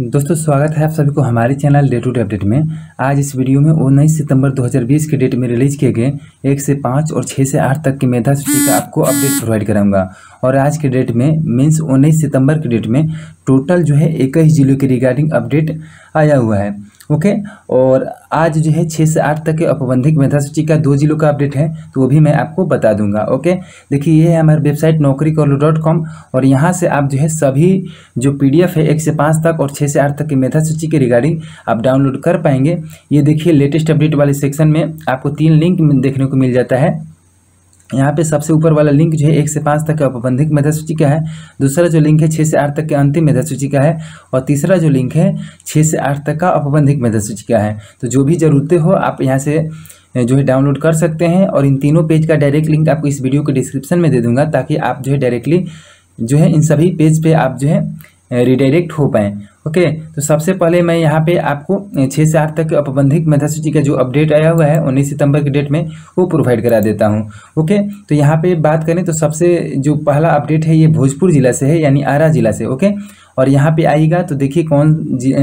दोस्तों स्वागत है आप सभी को हमारे channel day to day update में। आज इस वीडियो में 19 सितंबर 2020 के डेट में रिलीज किए गए 1 से 5 और 6 से 8 तक की मेधा सूची का आपको अपडेट प्रोवाइड कराऊंगा। और आज के डेट में मीन्स 19 सितंबर के डेट में टोटल जो है 21 जिलों के रिगार्डिंग अपडेट आया हुआ है। ओके, और आज जो है 6 से 8 तक के औपबंधिक मेधा सूची का 2 जिलों का अपडेट है, तो वो भी मैं आपको बता दूंगा। ओके, देखिए ये है हमारी वेबसाइट naukrikollu.com और यहाँ से आप जो है सभी जो PDF है 1 से 5 तक और 6 से 8 तक की मेधा सूची के रिगार्डिंग आप डाउनलोड कर पाएंगे। ये देखिए लेटेस्ट अपडेट वाले सेक्शन में आपको 3 लिंक देखने को मिल जाता है। यहाँ पे सबसे ऊपर वाला लिंक जो है 1 से 5 तक के औपबंधिक मेधा सूची का है, दूसरा जो लिंक है 6 से 8 तक के अंतिम मेधा सूची का है, और तीसरा जो लिंक है 6 से 8 तक का औपबंधिक मेधा सूची का है। तो जो भी ज़रूरतें हो आप यहाँ से जो है डाउनलोड कर सकते हैं, और इन तीनों पेज का डायरेक्ट लिंक आपको इस वीडियो के डिस्क्रिप्शन में दे दूंगा, ताकि आप जो है डायरेक्टली जो है इन सभी पेज पे आप जो है रिडायरेक्ट हो पाएँ। ओके, तो सबसे पहले मैं यहाँ पे आपको 6 से 8 तक के औपबंधिक मेधा सूची का जो अपडेट आया हुआ है 19 सितंबर के डेट में वो प्रोवाइड करा देता हूँ। ओके, तो यहाँ पे बात करें तो सबसे जो पहला अपडेट है ये भोजपुर जिला से है, यानी आरा जिला से। ओके, और यहाँ पे आएगा तो देखिए कौन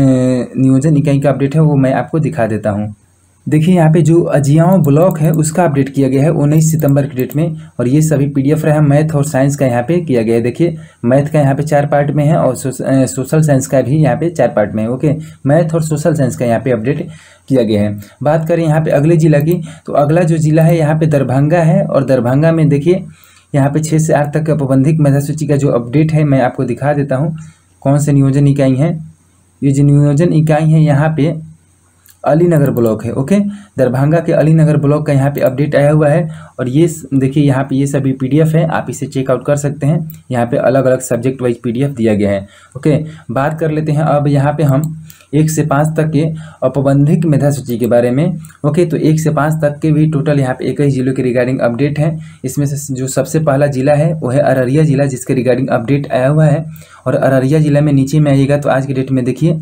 नियोजन इकाई का अपडेट है वो मैं आपको दिखा देता हूँ। देखिए यहाँ पे जो अजियाओं ब्लॉक है उसका अपडेट किया गया है 19 सितंबर के डेट में, और ये सभी PDF रहा मैथ और साइंस का यहाँ पे किया गया है। देखिए मैथ का यहाँ पे 4 पार्ट में है और सोशल साइंस का भी यहाँ पे 4 पार्ट में है। ओके, मैथ और सोशल साइंस का यहाँ पे अपडेट किया गया है। बात करें यहाँ पे अगले जिला की, तो अगला जो जिला है यहाँ पे दरभंगा है, और दरभंगा में देखिए यहाँ पे 6 से 8 तक के औपबंधिक मेधा सूची का जो अपडेट है मैं आपको दिखा देता हूँ कौन से नियोजन इकाई हैं। ये जो नियोजन इकाई है यहाँ पे अलीनगर ब्लॉक है। ओके, दरभंगा के अलीनगर ब्लॉक का यहाँ पे अपडेट आया हुआ है, और ये देखिए यहाँ पे ये सभी PDF है, आप इसे चेकआउट कर सकते हैं। यहाँ पे अलग अलग सब्जेक्ट वाइज PDF दिया गया है। ओके, बात कर लेते हैं अब यहाँ पे हम 1 से 5 तक के औपबंधिक मेधा सूची के बारे में। ओके, तो 1 से 5 तक के भी टोटल यहाँ पे 21 जिलों के रिगार्डिंग अपडेट है। इसमें से जो सबसे पहला जिला है वो है अररिया जिला, जिसके रिगार्डिंग अपडेट आया हुआ है। और अररिया जिला में नीचे में आइएगा तो आज के डेट में देखिए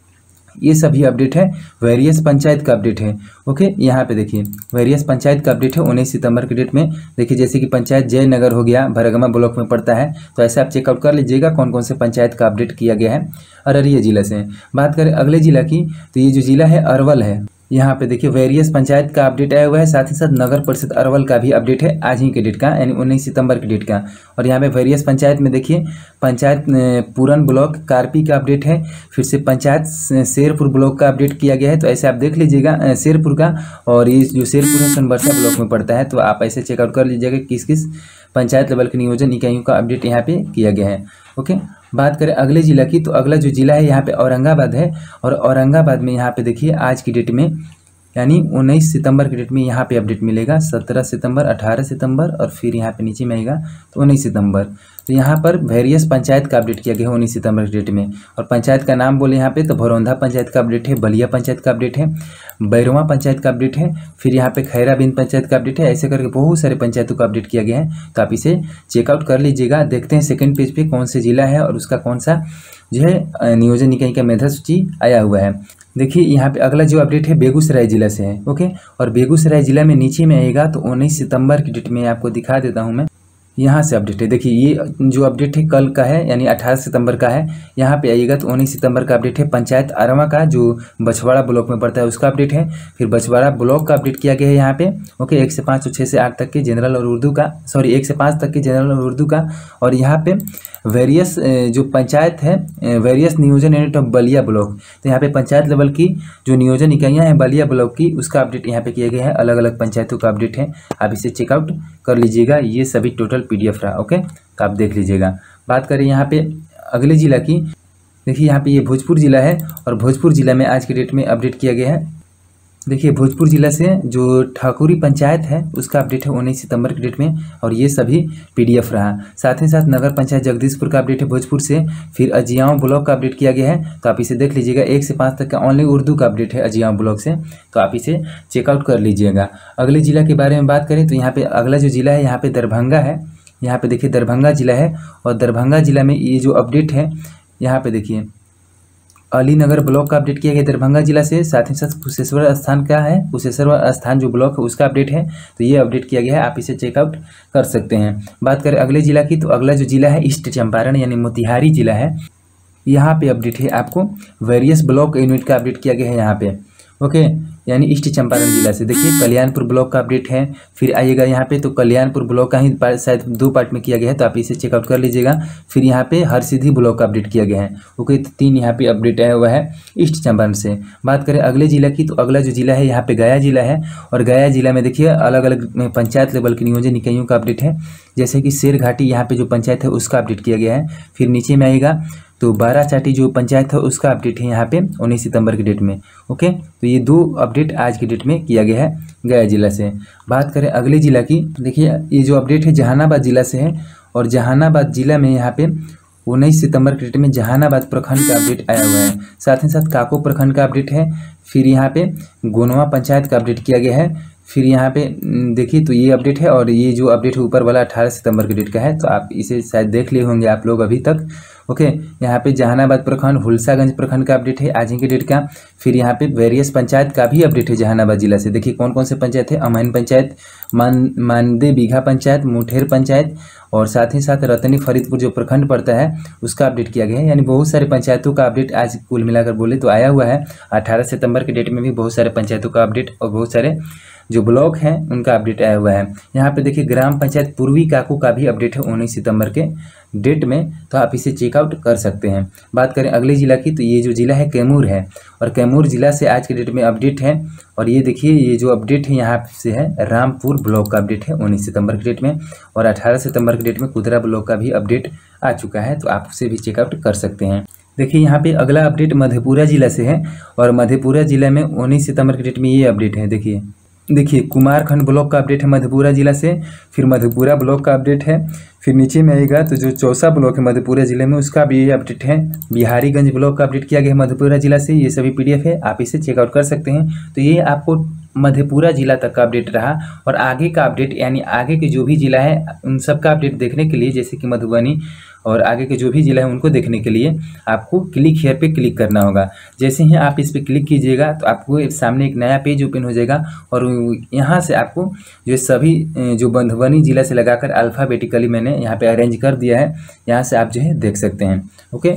ये सभी अपडेट है। वेरियस पंचायत का अपडेट है। ओके, यहाँ पे देखिए वेरियस पंचायत का अपडेट है 19 सितंबर के डेट में। देखिए जैसे कि पंचायत जयनगर हो गया, भरगमा ब्लॉक में पड़ता है, तो ऐसे आप चेकआउट कर लीजिएगा कौन कौन से पंचायत का अपडेट किया गया है अररिया जिला से। बात करें अगले जिला की, तो ये जो जिला है अरवल है। यहाँ पे देखिए वेरियस पंचायत का अपडेट आया हुआ है, साथ ही साथ नगर परिषद अरवल का भी अपडेट है आज ही के डेट का, यानी 19 सितंबर के डेट का। और यहाँ पे वेरियस पंचायत में देखिए पंचायत पूरन ब्लॉक कार्पी का अपडेट है, फिर से पंचायत शेरपुर ब्लॉक का अपडेट किया गया है। तो ऐसे आप देख लीजिएगा शेरपुर का, और ये जो शेरपुर है सोनबरसा ब्लॉक में पड़ता है, तो आप ऐसे चेकआउट कर लीजिएगा किस किस पंचायत लेवल के नियोजन इकाइयों का अपडेट यहाँ पे किया गया है। ओके, बात करें अगले जिला की, तो अगला जो जिला है यहाँ पे औरंगाबाद है, और औरंगाबाद में यहाँ पे देखिए आज की डेट में यानी 19 सितंबर की डेट में यहाँ पे अपडेट मिलेगा। 17 सितंबर, 18 सितंबर और फिर यहाँ पे नीचे में आएगा तो 19 सितंबर। तो यहाँ पर वेरियस पंचायत का अपडेट किया गया है 19 सितंबर की डेट में। और पंचायत का नाम बोले यहाँ पे तो भरौंधा पंचायत का अपडेट है, बलिया पंचायत का अपडेट है, बैरवा पंचायत का अपडेट है, फिर यहाँ पे खैराबिंद पंचायत का अपडेट है। ऐसे करके बहुत सारे पंचायतों का अपडेट किया गया है, तो आप इसे चेकआउट कर लीजिएगा। देखते हैं सेकेंड पेज पे कौन से जिला है और उसका कौन सा जो है नियोजन इकाई का मेधा सूची आया हुआ है। देखिए यहाँ पे अगला जो अपडेट है बेगूसराय जिला से है। ओके, और बेगूसराय जिला में नीचे में आएगा तो 19 सितंबर की डेट में आपको दिखा देता हूँ मैं। यहाँ से अपडेट है, देखिए ये जो अपडेट है कल का है, यानी 18 सितंबर का है। यहाँ पे आइएगा तो 19 सितंबर का अपडेट है। पंचायत अरवा का जो बछवाड़ा ब्लॉक में पड़ता है उसका अपडेट है, फिर बछवाड़ा ब्लॉक का अपडेट किया गया है यहाँ पे। ओके, 1 से 5 और 6 से 8 तक के जनरल और उर्दू का, सॉरी 1 से 5 तक के जनरल और उर्दू का। और यहाँ पे वेरियस जो पंचायत है वेरियस नियोजन यूनिट ऑफ बलिया ब्लॉक, तो यहाँ पे पंचायत लेवल की जो नियोजन इकाइयाँ हैं बलिया ब्लॉक की, उसका अपडेट यहाँ पे किया गया है। अलग अलग पंचायतों का अपडेट है, आप इसे चेकआउट कर लीजिएगा। ये सभी टोटल PDF रहा। ओके, तो आप देख लीजिएगा। बात करें यहाँ पे अगले जिला की, देखिए यहाँ पे ये भोजपुर जिला है, और भोजपुर जिला में आज के डेट में अपडेट किया गया है। देखिए भोजपुर जिला से जो ठाकुरी पंचायत है उसका अपडेट है 19 सितंबर की डेट में, और ये सभी PDF रहा। साथ ही साथ नगर पंचायत जगदीशपुर का अपडेट है भोजपुर से, फिर अजियाओं ब्लॉक का अपडेट किया गया है, तो आप इसे देख लीजिएगा। 1 से 5 तक का ओनली उर्दू का अपडेट है अजियाओं ब्लॉक से, तो आप इसे चेकआउट कर लीजिएगा। अगले जिला के बारे में बात करें तो यहाँ पे अगला जो जिला है यहाँ पे दरभंगा है। यहाँ पे देखिए दरभंगा जिला है, और दरभंगा जिला में ये जो अपडेट है यहाँ पे देखिए अलीनगर ब्लॉक का अपडेट किया गया दरभंगा जिला से। साथ ही साथ कुशेश्वर स्थान का है, कुशेश्वर स्थान जो ब्लॉक है उसका अपडेट है, तो ये अपडेट किया गया है, आप इसे चेकआउट कर सकते हैं। बात करें अगले जिला की, तो अगला जो जिला है ईस्ट चंपारण यानी मोतिहारी जिला है। यहाँ पे अपडेट है आपको वेरियस ब्लॉक यूनिट का अपडेट किया गया है यहाँ पे। ओके, यानी ईस्ट चंपारण जिला से देखिए कल्याणपुर ब्लॉक का अपडेट है। फिर आइएगा यहाँ पे तो कल्याणपुर ब्लॉक का ही शायद 2 पार्ट में किया गया है, तो आप इसे चेकआउट कर लीजिएगा। फिर यहाँ पे हरसिद्धि ब्लॉक का अपडेट किया गया है। ओके, तो 3 यहाँ पे अपडेट आया हुआ है ईस्ट चंपारण से। बात करें अगले जिला की, तो अगला जो जिला है यहाँ पे गया जिला है। और गया जिला में देखिए अलग अलग पंचायत लेवल के नियोजन इकाइयों का अपडेट है, जैसे कि शेरघाटी यहाँ पे जो पंचायत है उसका अपडेट किया गया है। फिर नीचे में आएगा तो बाराचाटी जो पंचायत है उसका अपडेट है यहाँ पे 19 सितंबर की डेट में। ओके, तो ये 2 अपडेट आज की डेट में किया गया है गया जिला से। बात करें अगले जिला की, देखिए ये जो अपडेट है जहानाबाद जिला से है। और जहानाबाद जिला में यहाँ पे 19 सितंबर की डेट में जहानाबाद प्रखंड का अपडेट आया हुआ है। साथ ही साथ काको प्रखंड का अपडेट है। फिर यहाँ पे गोनवा पंचायत का अपडेट किया गया है। फिर यहाँ पे देखिए तो ये अपडेट है। और ये जो अपडेट है ऊपर वाला 18 सितंबर की डेट का है, तो आप इसे शायद देख लिए होंगे आप लोग अभी तक। ओके, यहाँ पे जहानाबाद प्रखंड हुलसागंज प्रखंड का अपडेट है आज ही की डेट का। फिर यहाँ पे वेरियस पंचायत का भी अपडेट है जहानाबाद जिला से। देखिए कौन कौन से पंचायत है, अमैन पंचायत, मानदे बीघा पंचायत, मुठेर पंचायत, और साथ ही साथ रतनी फरीदपुर जो प्रखंड पड़ता है उसका अपडेट किया गया है। यानी बहुत सारे पंचायतों का अपडेट आज कुल मिलाकर बोले तो आया हुआ है। 18 सितंबर की डेट में भी बहुत सारे पंचायतों का अपडेट और बहुत सारे जो ब्लॉक हैं उनका अपडेट आया हुआ है। यहाँ पे देखिए ग्राम पंचायत पूर्वी काको का भी अपडेट है 19 सितंबर के डेट में, तो आप इसे चेकआउट कर सकते हैं। बात करें अगले जिला की, तो ये जो जिला है कैमूर है। और कैमूर जिला से आज के डेट में अपडेट है। और ये देखिए ये जो अपडेट है यहाँ से है रामपुर ब्लॉक का अपडेट है 19 सितंबर की डेट में। और 18 सितंबर की डेट में कुदरा ब्लॉक का भी अपडेट आ चुका है, तो आप उसे भी चेकआउट कर सकते हैं। देखिए यहाँ पे अगला अपडेट मधेपुरा जिला से है। और मधेपुरा जिला में 19 सितंबर की डेट में ये अपडेट है। देखिए कुमारखंड ब्लॉक का अपडेट है मधेपुरा जिला से। फिर मधेपुरा ब्लॉक का अपडेट है। फिर नीचे में आएगा तो जो चौसा ब्लॉक है मधेपुरा जिले में उसका भी ये अपडेट है। बिहारीगंज ब्लॉक का अपडेट किया गया है मधेपुरा जिला से। ये सभी PDF है, आप इसे चेकआउट कर सकते हैं। तो ये आपको मधेपुरा जिला तक का अपडेट रहा। और आगे का अपडेट यानी आगे के जो भी जिला है उन सब का अपडेट देखने के लिए, जैसे कि मधुबनी और आगे के जो भी जिला है उनको देखने के लिए आपको क्लिक हियर पे क्लिक करना होगा। जैसे ही आप इस पे क्लिक कीजिएगा तो आपको सामने एक नया पेज ओपन हो जाएगा। और यहाँ से आपको जो सभी जो मधुबनी जिला से लगाकर अल्फ़ाबेटिकली मैंने यहाँ पे अरेंज कर दिया है, यहाँ से आप जो है देख सकते हैं। ओके,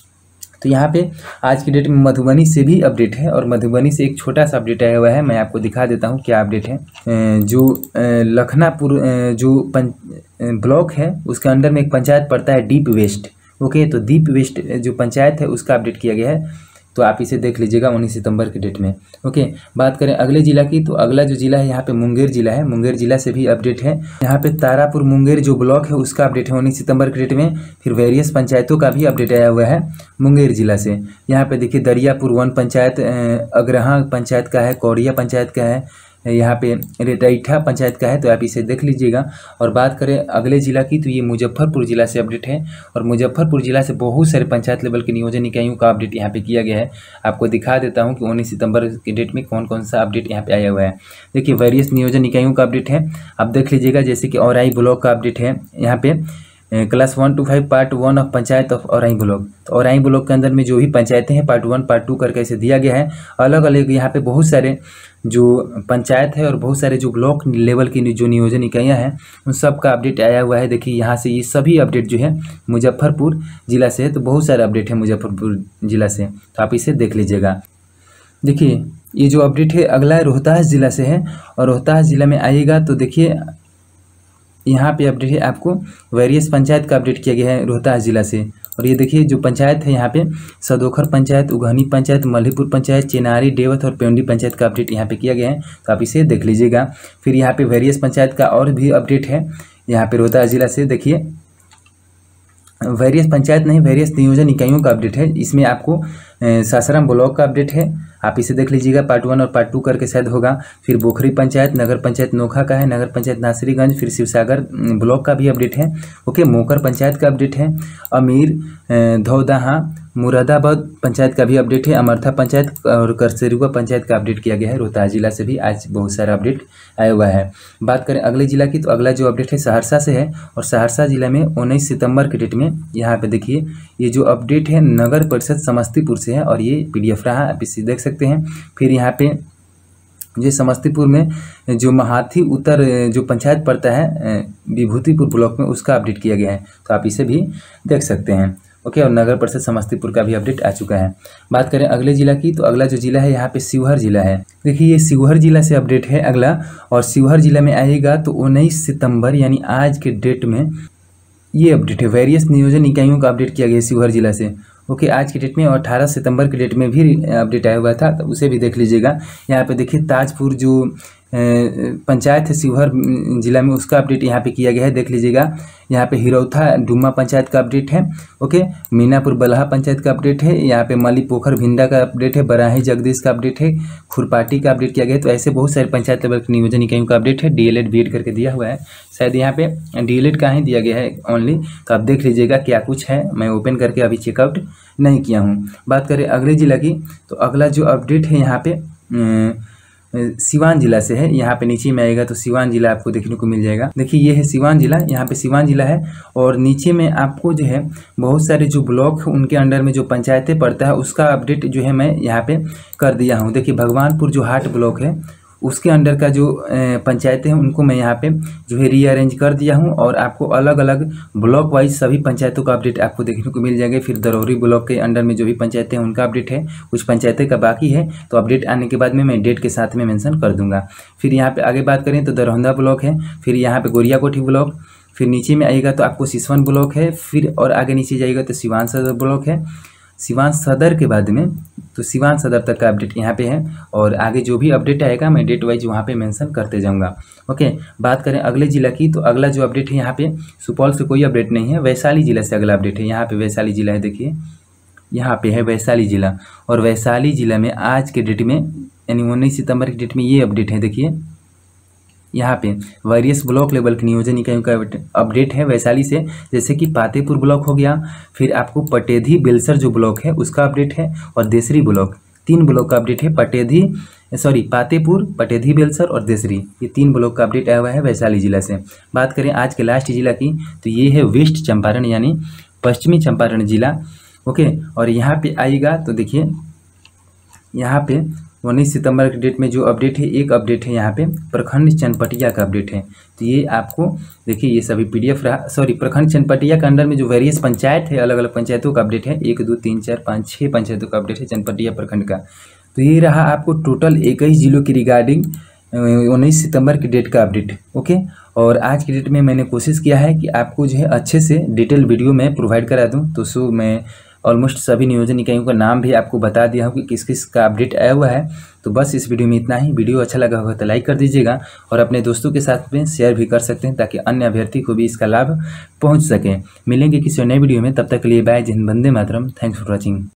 तो यहाँ पे आज की डेट में मधुबनी से भी अपडेट है। और मधुबनी से एक छोटा सा अपडेट आया हुआ है, मैं आपको दिखा देता हूँ क्या अपडेट है। जो लखनापुर जो ब्लॉक है उसके अंडर में एक पंचायत पड़ता है डीप वेस्ट। ओके, तो डीप वेस्ट जो पंचायत है उसका अपडेट किया गया है, तो आप इसे देख लीजिएगा 19 सितंबर की डेट में। ओके, बात करें अगले जिला की, तो अगला जो जिला है यहाँ पे मुंगेर जिला है। मुंगेर जिला से भी अपडेट है। यहाँ पे तारापुर मुंगेर जो ब्लॉक है उसका अपडेट है 19 सितंबर की डेट में। फिर वेरियस पंचायतों का भी अपडेट आया हुआ है मुंगेर जिला से। यहाँ पे देखिए दरियापुर 1 पंचायत, अग्रहा पंचायत का है, कौड़िया पंचायत का है, यहाँ पे रेटैठा पंचायत का है, तो आप इसे देख लीजिएगा। और बात करें अगले जिला की, तो ये मुजफ्फरपुर जिला से अपडेट है। और मुजफ्फरपुर जिला से बहुत सारे पंचायत लेवल के नियोजन इकाइयों का अपडेट यहाँ पे किया गया है। आपको दिखा देता हूँ कि 19 सितंबर की डेट में कौन कौन सा अपडेट यहाँ पे आया हुआ है। देखिए वेरियस नियोजन इकाइयों का अपडेट है, आप देख लीजिएगा। जैसे कि औराई ब्लॉक का अपडेट है यहाँ पे class 1 to 5 part 1 of panchayat of Aurai block. तो औराई ब्लॉक के अंदर में जो भी पंचायतें हैं पार्ट 1 पार्ट 2 करके इसे दिया गया है। अलग अलग यहाँ पे बहुत सारे जो पंचायत है और बहुत सारे जो ब्लॉक लेवल की जो नियोजन इकाइयाँ हैं उन सब का अपडेट आया हुआ है। देखिए यहाँ से ये सभी अपडेट जो है मुजफ्फरपुर जिला से है, तो बहुत सारे अपडेट है मुजफ्फरपुर जिला से, तो आप इसे देख लीजिएगा। देखिए ये जो अपडेट है अगला रोहतास जिला से है। और रोहतास जिला में आइएगा तो देखिए यहाँ पे अपडेट है, आपको वेरियस पंचायत का अपडेट किया गया है रोहतास जिला से। और ये देखिए जो पंचायत है यहाँ पे सदोखर पंचायत, उघनी पंचायत, मल्हीपुर पंचायत, चेनारी, डेवत और पेंडी पंचायत का अपडेट यहाँ पे किया गया है, तो आप इसे देख लीजिएगा। फिर यहाँ पे वेरियस पंचायत का और भी अपडेट है यहाँ पे रोहतास जिला से। देखिए वेरियस पंचायत नहीं, वेरियस नियोजन इकाइयों का अपडेट है। इसमें आपको सासाराम ब्लॉक का अपडेट है, आप इसे देख लीजिएगा। पार्ट 1 और पार्ट 2 करके शायद होगा। फिर बोखरी पंचायत, नगर पंचायत नोखा का है, नगर पंचायत नासरीगंज, फिर शिवसागर ब्लॉक का भी अपडेट है। ओके, मोकर पंचायत का अपडेट है। अमीर, धौदाहा, मुरादाबाद पंचायत का भी अपडेट है। अमरथा पंचायत और करसेरुआ पंचायत का अपडेट किया गया है। रोहतास जिला से भी आज बहुत सारा अपडेट आया हुआ है। बात करें अगले जिला की, तो अगला जो अपडेट है सहरसा से है। और सहरसा जिला में 19 सितंबर की डेट में यहाँ पे देखिए ये जो अपडेट है नगर परिषद समस्तीपुर से है। और ये PDF रहा, आप इसे देख सकते हैं। फिर यहाँ पे जो समस्तीपुर में जो महाथी उत्तर जो पंचायत पड़ता है विभूतिपुर ब्लॉक में, उसका अपडेट किया गया है, तो आप इसे भी देख सकते हैं। ओके। और नगर परिषद समस्तीपुर का भी अपडेट आ चुका है। बात करें अगले जिला की, तो अगला जो जिला है यहाँ पे शिवहर जिला है। देखिए ये शिवहर जिला से अपडेट है अगला, और शिवहर जिला में आएगा तो 19 सितंबर यानी आज के डेट में ये अपडेट है। वेरियस नियोजन इकाइयों का अपडेट किया गया है शिवहर जिला से, ओके। आज की डेट में, और 18 सितंबर की डेट में भी अपडेट आया हुआ था, तो उसे भी देख लीजिएगा। यहाँ पे देखिए ताजपुर जो पंचायत है शिवहर जिला में, उसका अपडेट यहाँ पे किया गया है, देख लीजिएगा। यहाँ पे हिरौथा डुम्मा पंचायत का अपडेट है, ओके। मीनापुर बलहा पंचायत का अपडेट है। यहाँ पे मली पोखर भिंडा का अपडेट है। बराही जगदीश का अपडेट है। खुरपाटी का अपडेट किया गया है। तो ऐसे बहुत सारे पंचायत लेवल के नियोजन इकाइयों का अपडेट है। DLED BEd करके दिया हुआ है, शायद यहाँ पे DLED का ही दिया गया है ओनली, तो आप देख लीजिएगा क्या कुछ है। मैं ओपन करके अभी चेकआउट नहीं किया हूँ। बात करें अगले जिला की, तो अगला जो अपडेट है यहाँ पे सिवान जिला से है। यहाँ पे नीचे में आएगा तो सिवान जिला आपको देखने को मिल जाएगा। देखिए ये है सिवान जिला, यहाँ पे सिवान जिला है, और नीचे में आपको जो है बहुत सारे जो ब्लॉक उनके अंडर में जो पंचायतें पड़ता है उसका अपडेट जो है मैं यहाँ पे कर दिया हूँ। देखिए भगवानपुर जो हाट ब्लॉक है उसके अंडर का जो पंचायतें हैं उनको मैं यहाँ पे जो है रीअरेंज कर दिया हूँ, और आपको अलग अलग ब्लॉक वाइज सभी पंचायतों का अपडेट आपको देखने को मिल जाएगा। फिर दरौरी ब्लॉक के अंडर में जो भी पंचायतें हैं उनका अपडेट है, कुछ पंचायतें का बाकी है, तो अपडेट आने के बाद में मैं डेट के साथ में मेंशन कर दूंगा। फिर यहाँ पे आगे बात करें तो दरौंदा ब्लॉक है, फिर यहाँ पे गोरियाकोठी ब्लॉक, फिर नीचे में आएगा तो आपको सिसवन ब्लॉक है, फिर और आगे नीचे जाएगा तो सिवान सदर ब्लॉक है। सिवान सदर के बाद में तो सिवान सदर तक का अपडेट यहाँ पे है, और आगे जो भी अपडेट आएगा मैं डेट वाइज वहाँ पे मेंशन करते जाऊँगा, ओके। बात करें अगले जिला की, तो अगला जो अपडेट है यहाँ पे सुपौल से कोई अपडेट नहीं है, वैशाली जिला से अगला अपडेट है। यहाँ पे वैशाली जिला है, देखिए यहाँ पे है वैशाली जिला, और वैशाली जिला में आज के डेट में यानी 19 सितंबर की डेट में ये अपडेट है। देखिए यहाँ पे वेरियस ब्लॉक लेवल के नियोजन इकाइयों का अपडेट है वैशाली से, जैसे कि पातेपुर ब्लॉक हो गया, फिर आपको पटेधी बेलसर जो ब्लॉक है उसका अपडेट है, और देसरी ब्लॉक, 3 ब्लॉक का अपडेट है। पातेपुर, पटेधी बेलसर और देसरी, ये 3 ब्लॉक का अपडेट आया हुआ है वैशाली जिला से। बात करें आज के लास्ट जिला की, तो ये है वेस्ट चंपारण यानी पश्चिमी चंपारण जिला, ओके। और यहाँ पे आएगा तो देखिए यहाँ पे 19 सितंबर के डेट में जो अपडेट है, एक अपडेट है यहाँ पे प्रखंड चनपटिया का अपडेट है। तो ये आपको देखिए ये सभी PDF रहा, प्रखंड चनपटिया के अंडर में जो वेरियस पंचायत है, अलग अलग पंचायतों का अपडेट है। 1 2 3 4 5 6 पंचायतों का अपडेट है चनपटिया प्रखंड का। तो ये रहा आपको टोटल 21 जिलों की रिगार्डिंग 19 सितंबर की डेट का अपडेट, ओके। और आज की डेट में मैंने कोशिश किया है कि आपको जो है अच्छे से डिटेल वीडियो में प्रोवाइड करा दूँ, तो मैं ऑलमोस्ट सभी नियोजन इकाइयों का नाम भी आपको बता दिया हूँ कि किस किस का अपडेट आया हुआ है। तो बस इस वीडियो में इतना ही। वीडियो अच्छा लगा होगा तो लाइक कर दीजिएगा, और अपने दोस्तों के साथ में शेयर भी कर सकते हैं ताकि अन्य अभ्यर्थी को भी इसका लाभ पहुँच सके। मिलेंगे किसी नए वीडियो में, तब तक के लिए बाय। जय हिंद, वंदे मातरम। Thanks for watching.